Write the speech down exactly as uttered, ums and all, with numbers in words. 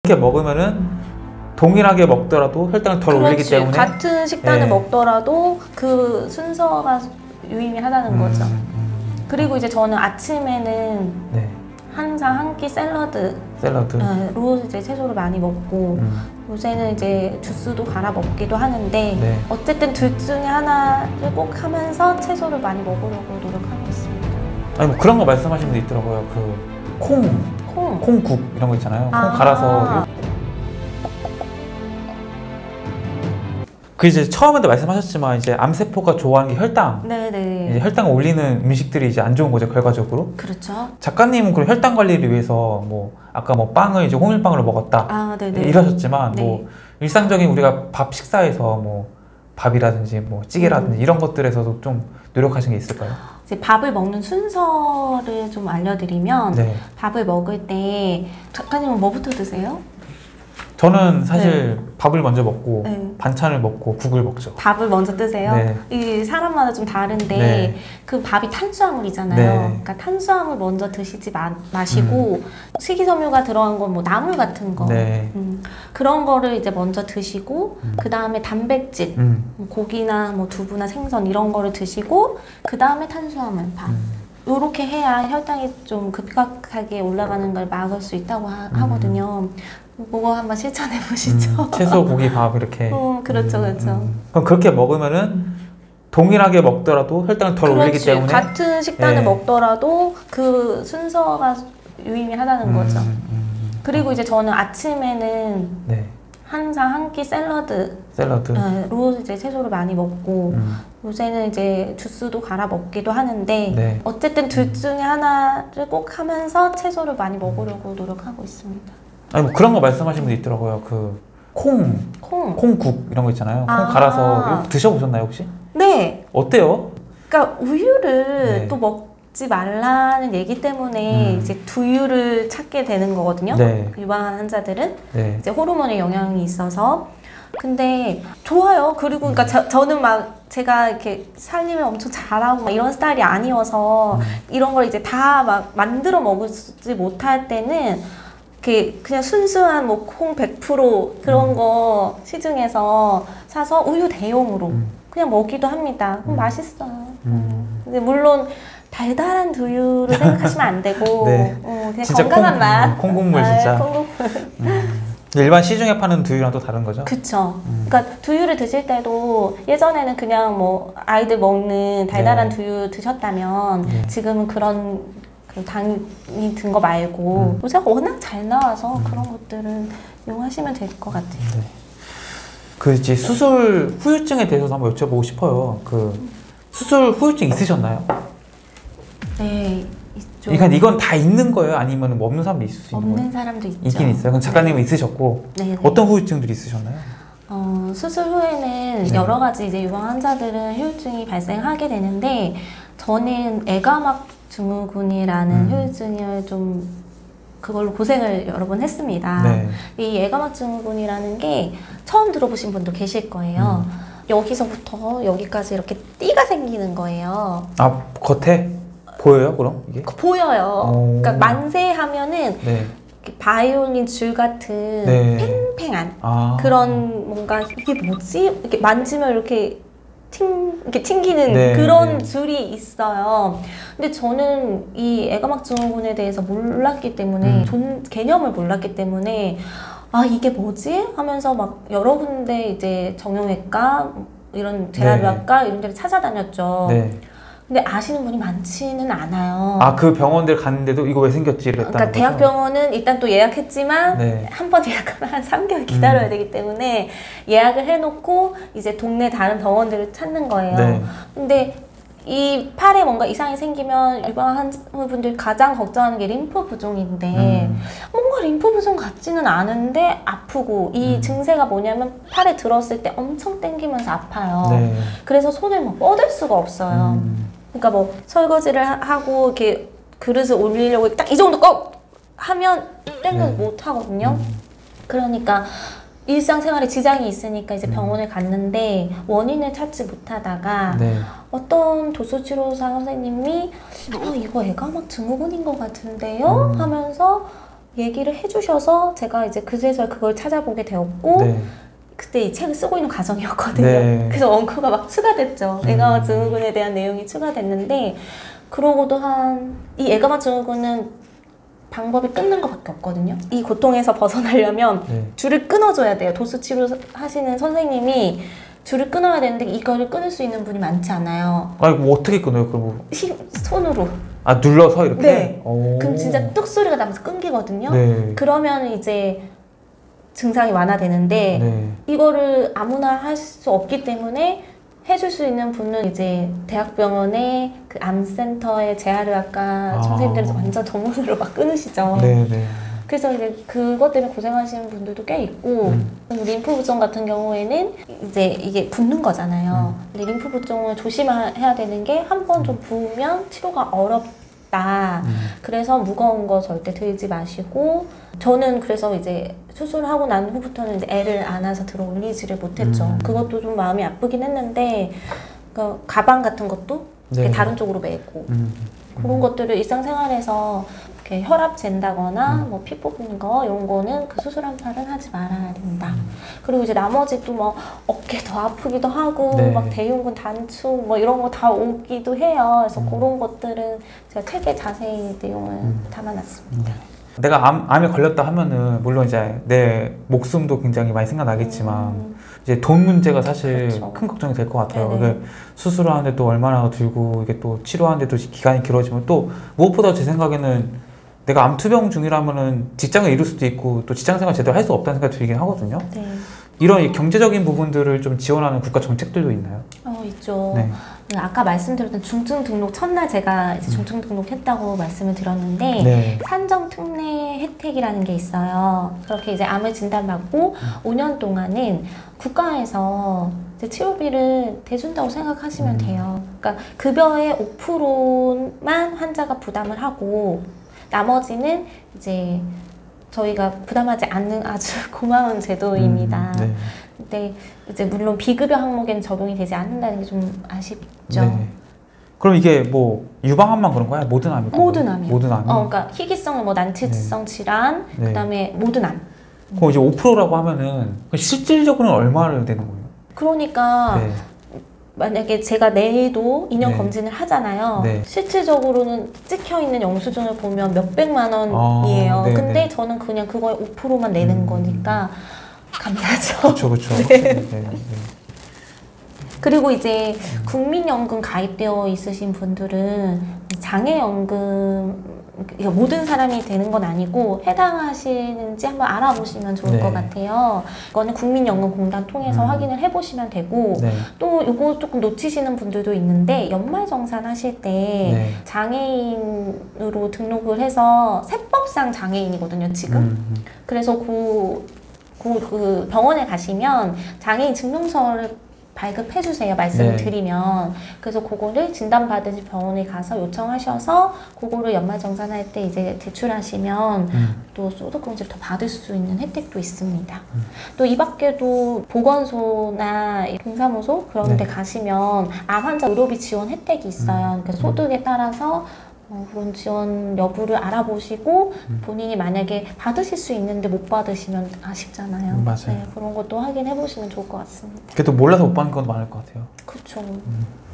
그렇게 먹으면은 동일하게 먹더라도 혈당을 덜 그렇지. 올리기 때문에 같은 식단을 네. 먹더라도 그 순서가 유의미하다는 음, 거죠. 음. 그리고 이제 저는 아침에는 네. 항상 한 끼 샐러드로 샐러드 이제 채소를 많이 먹고 음. 요새는 이제 주스도 갈아 먹기도 하는데 네. 어쨌든 둘 중에 하나를 꼭 하면서 채소를 많이 먹으려고 노력하고 있습니다. 아니 뭐 그런 거 말씀하시는 분도 있더라고요. 그 콩, 콩. 콩국 이런 거 있잖아요. 아. 콩 갈아서 그 이제 처음에도 말씀하셨지만 이제 암세포가 좋아하는 게 혈당. 네네. 이제 혈당을 올리는 음식들이 이제 안 좋은 거죠, 결과적으로. 그렇죠. 작가님은 그럼 혈당 관리를 위해서 뭐 아까 뭐 빵을 이제 호밀빵으로 먹었다 아, 네네. 이러셨지만 네. 뭐 일상적인 우리가 밥 식사에서 뭐 밥이라든지 뭐 찌개라든지 음. 이런 것들에서도 좀 노력하신 게 있을까요? 이제 밥을 먹는 순서를 좀 알려드리면 네. 밥을 먹을 때 작가님은 뭐부터 드세요? 저는 사실 밥을 먼저 먹고 네. 반찬을 먹고 국을 먹죠. 밥을 먼저 드세요? 네. 이 사람마다 좀 다른데 네. 그 밥이 탄수화물이잖아요. 네. 그러니까 탄수화물 먼저 드시지 마, 마시고 음. 식이섬유가 들어간 건 뭐 나물 같은 거 네. 음, 그런 거를 이제 먼저 드시고 음. 그 다음에 단백질 음. 뭐 고기나 뭐 두부나 생선 이런 거를 드시고 그 다음에 탄수화물 밥. 음. 요렇게 해야 혈당이 좀 급격하게 올라가는 걸 막을 수 있다고 하, 음. 하거든요. 그거 한번 실천해 보시죠. 음, 채소, 고기, 밥 이렇게. 어, 그렇죠, 음, 그렇죠. 음. 그럼 그렇게 먹으면은 동일하게 먹더라도 혈당을 덜 그렇지. 올리기 때문에 같은 식단을 네. 먹더라도 그 순서가 유의미하다는 음, 거죠. 음. 그리고 이제 저는 아침에는 네. 항상 한 끼 샐러드로 샐러드. 이제 채소를 많이 먹고 음. 요새는 이제 주스도 갈아 먹기도 하는데 네. 어쨌든 둘 중에 하나를 꼭 하면서 채소를 많이 먹으려고 노력하고 있습니다. 아니 뭐 그런 거 말씀하시는 분도 있더라고요. 그 콩, 콩. 콩국 이런 거 있잖아요. 아. 콩 갈아서 드셔보셨나요 혹시? 네. 어때요? 그러니까 우유를 네. 또 먹지 말라는 얘기 때문에 음. 이제 두유를 찾게 되는 거거든요. 네. 유방암 환자들은 네. 이제 호르몬의 영향이 있어서. 근데 좋아요. 그리고 그러니까 저, 저는 막 제가 이렇게 살림을 엄청 잘하고 막 이런 스타일이 아니어서 음. 이런 걸 이제 다 막 만들어 먹지 못할 때는 이렇게 그냥 순수한 뭐 콩 백 퍼센트 그런 음. 거 시중에서 사서 우유 대용으로 음. 그냥 먹기도 합니다. 그럼 음. 맛있어요. 음. 근데 물론 달달한 두유를 생각하시면 안 되고 네. 어, 그냥 진짜 건강한 콩, 맛. 콩국물 아, 진짜. 콩국물. 음. 일반 시중에 파는 두유랑 또 다른 거죠? 그쵸. 음. 그러니까 두유를 드실 때도 예전에는 그냥 뭐 아이들 먹는 달달한 네. 두유 드셨다면 네. 지금은 그런 그 당이 든 거 말고 음. 요새가 워낙 잘 나와서 음. 그런 것들은 이용하시면 될 것 같아요. 네. 그 이제 수술 후유증에 대해서도 한번 여쭤보고 싶어요. 그 수술 후유증 있으셨나요? 네, 있죠. 이건 이건 다 있는 거예요? 아니면 뭐 없는 사람도 있을 수 있는 없는 거예요? 사람도 있죠. 있긴 있어요. 그럼 작가님은 네. 있으셨고 네, 네. 어떤 후유증들이 있으셨나요? 어, 수술 후에는 네. 여러 가지 이제 유방 환자들은 후유증이 발생하게 되는데 저는 애가막 증후군이라는 음. 후유증을 좀 그걸로 고생을 여러 번 했습니다. 네. 이 애가막 증후군이라는 게 처음 들어보신 분도 계실 거예요. 음. 여기서부터 여기까지 이렇게 띠가 생기는 거예요. 아 겉에 보여요? 그럼 이게? 보여요. 오. 그러니까 만세하면은 네. 이렇게 바이올린 줄 같은 네. 팽팽한 아. 그런 뭔가 이게 뭐지? 이렇게 만지면 이렇게 튕, 이렇게 튕기는 네, 그런 네. 줄이 있어요. 근데 저는 이 애가막 증후군에 대해서 몰랐기 때문에 음. 존, 개념을 몰랐기 때문에 아 이게 뭐지? 하면서 막 여러 군데 이제 정형외과 이런 제라류학과 이런 데를 찾아다녔죠. 네. 근데 아시는 분이 많지는 않아요. 아 그 병원들 갔는데도 이거 왜 생겼지 이랬다는 그러니까 거죠? 대학병원은 일단 또 예약했지만 네. 한 번 예약하면 한 삼 개월 기다려야 음. 되기 때문에 예약을 해놓고 이제 동네 다른 병원들을 찾는 거예요. 네. 근데 이 팔에 뭔가 이상이 생기면 유방 환자분들 가장 걱정하는 게 림프 부종인데 음. 뭔가 림프 부종 같지는 않은데 아프고 이 음. 증세가 뭐냐면 팔에 들었을 때 엄청 당기면서 아파요. 네. 그래서 손을 막 뻗을 수가 없어요. 음. 그러니까 뭐 설거지를 하, 하고 이렇게 그릇을 올리려고 딱 이 정도 꼭 하면 땡겨 네. 못 하거든요. 음. 그러니까 일상생활에 지장이 있으니까 이제 음. 병원을 갔는데 원인을 찾지 못하다가 네. 어떤 도수치료사 선생님이 어, 이거 애가막 증후군인 것 같은데요? 음. 하면서 얘기를 해주셔서 제가 이제 그제서야 그걸 찾아보게 되었고 네. 그때 이 책을 쓰고 있는 과정이었거든요. 네. 그래서 원고가 막 추가됐죠. 음. 에가마 증후군에 대한 내용이 추가됐는데 그러고도 한 이 에가마 증후군은 방법이 끊는 것밖에 없거든요. 이 고통에서 벗어나려면 네. 줄을 끊어줘야 돼요. 도수 치료 하시는 선생님이 줄을 끊어야 되는데 이거를 끊을 수 있는 분이 많지 않아요. 아니 뭐 어떻게 끊어요? 그럼 힘, 손으로. 아 눌러서 이렇게? 네. 오. 그럼 진짜 뚝 소리가 나면서 끊기거든요. 네. 그러면 이제 증상이 완화되는데 네. 이거를 아무나 할 수 없기 때문에 해줄 수 있는 분은 이제 대학병원의 그 암센터의 재활의학과 아. 선생님들에서 완전 전문으로 막 끊으시죠. 네, 네. 그래서 이제 그것 때문에 고생하시는 분들도 꽤 있고 음. 림프 부종 같은 경우에는 이제 이게 붓는 거잖아요. 음. 근데 림프 부종을 조심해야 되는 게 한 번 좀 부으면 치료가 어렵다. 음. 그래서 무거운 거 절대 들지 마시고 저는 그래서 이제 수술하고 난 후부터는 이제 애를 안아서 들어 올리지를 못했죠. 음. 그것도 좀 마음이 아프긴 했는데 그 가방 같은 것도 네. 다른 쪽으로 메고 음. 그런 것들을 일상생활에서 이렇게 혈압 잰다거나 음. 뭐 피 뽑는 거 이런 거는 그 수술한 팔은 하지 말아야 된다. 음. 그리고 이제 나머지 또 뭐 어깨 더 아프기도 하고 네. 막 대흉근 단축 뭐 이런 거 다 오기도 해요. 그래서 음. 그런 것들은 제가 책에 자세히 내용을 음. 담아놨습니다. 내가 암, 암에 걸렸다 하면은 물론 이제 내 목숨도 굉장히 많이 생각나겠지만 음. 이제 돈 문제가 사실 그렇죠. 큰 걱정이 될 것 같아요. 네네. 이게 수술을 하는데 또 얼마나 들고 이게 또 치료하는데도 기간이 길어지면 또 무엇보다 제 생각에는 내가 암 투병 중이라면은 직장을 잃을 수도 있고 또 직장생활 제대로 할 수 없다는 생각이 들긴 하거든요. 네. 이런 이 경제적인 부분들을 좀 지원하는 국가 정책들도 있나요? 어, 있죠. 네. 아까 말씀드렸던 중증 등록 첫날 제가 이제 중증 등록했다고 말씀을 드렸는데 네. 산정 특례 혜택이라는 게 있어요. 그렇게 이제 암을 진단받고 오 년 동안은 국가에서 이제 치료비를 대준다고 생각하시면 음. 돼요. 그러니까 급여의 오 퍼센트만 환자가 부담을 하고 나머지는 이제 저희가 부담하지 않는 아주 고마운 제도입니다. 음, 네. 근데 이제 물론 비급여 항목에는 적용이 되지 않는다는 게 좀 아쉽죠. 네. 그럼 이게 뭐 유방암만 그런 거야? 모든 암이? 모든 암이요. 모든 암이? 어, 그러니까 희귀성 뭐 난치성 질환, 네. 그다음에 모든 암. 그럼 이제 오 퍼센트라고 하면은 실질적으로는 얼마를 되는 거예요? 그러니까 네. 만약에 제가 내일도 인형 네. 검진을 하잖아요. 네. 실질적으로는 찍혀 있는 영수증을 보면 몇 백만 원이에요. 아, 네, 근데 네. 저는 그냥 그거에 오 퍼센트만 내는 음. 거니까 감사하죠. 그렇죠, 그렇죠. 네. 네, 네. 그리고 이제 국민연금 가입되어 있으신 분들은 장애연금 이거 모든 사람이 되는 건 아니고 해당하시는지 한번 알아보시면 좋을 네. 것 같아요. 이거는 국민연금공단 통해서 음. 확인을 해보시면 되고 네. 또 이거 조금 놓치시는 분들도 있는데 연말정산 하실 때 네. 장애인으로 등록을 해서 세법상 장애인이거든요, 지금. 음, 그래서 그, 그, 그 병원에 가시면 장애인 증명서를 발급해주세요. 말씀을 네. 드리면. 그래서 그거를 진단받으신 병원에 가서 요청하셔서 그거를 연말정산할 때 이제 제출하시면 음. 또 소득공제를 더 받을 수 있는 혜택도 있습니다. 음. 또 이 밖에도 보건소나 동사무소 그런 데 네. 가시면 암 환자 의료비 지원 혜택이 있어요. 그러니까 소득에 따라서 어, 그런 지원 여부를 알아보시고 음. 본인이 만약에 받으실 수 있는데 못 받으시면 아쉽잖아요. 음, 맞아요. 네, 그런 것도 확인해 보시면 좋을 것 같습니다. 그래도 몰라서 못 받는 건 많을 것 같아요. 그렇죠. 음.